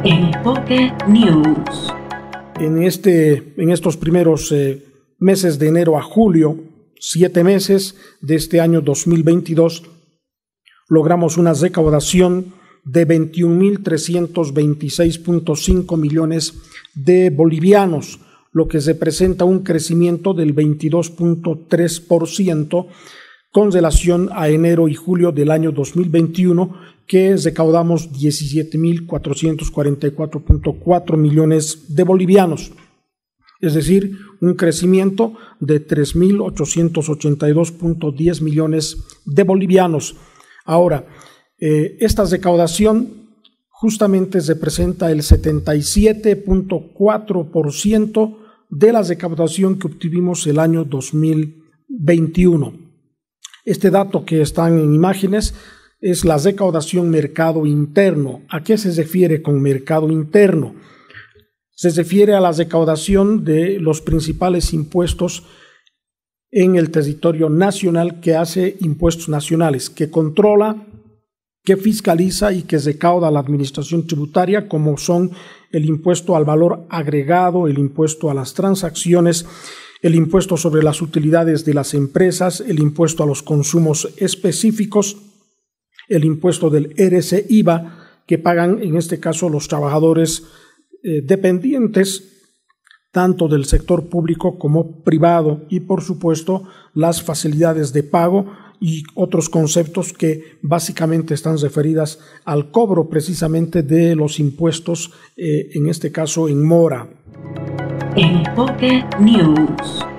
Enfoque News. En estos primeros meses de enero a julio, 7 meses de este año 2022, logramos una recaudación de 21.326.5 millones de bolivianos, lo que representa un crecimiento del 22.3% con relación a enero y julio del año 2021, que recaudamos 17.444.4 millones de bolivianos, es decir, un crecimiento de 3.882.10 millones de bolivianos. Ahora, esta recaudación justamente representa el 77.4% de la recaudación que obtuvimos el año 2021. Este dato que están en imágenes es la recaudación mercado interno. ¿A qué se refiere con mercado interno? Se refiere a la recaudación de los principales impuestos en el territorio nacional, que hace impuestos nacionales, que controla, que fiscaliza y que recauda la administración tributaria, como son el impuesto al valor agregado, el impuesto a las transacciones, el impuesto sobre las utilidades de las empresas, el impuesto a los consumos específicos, el impuesto del RC-IVA que pagan en este caso los trabajadores dependientes tanto del sector público como privado, y por supuesto las facilidades de pago y otros conceptos que básicamente están referidas al cobro precisamente de los impuestos, en este caso en mora. Enfoque News.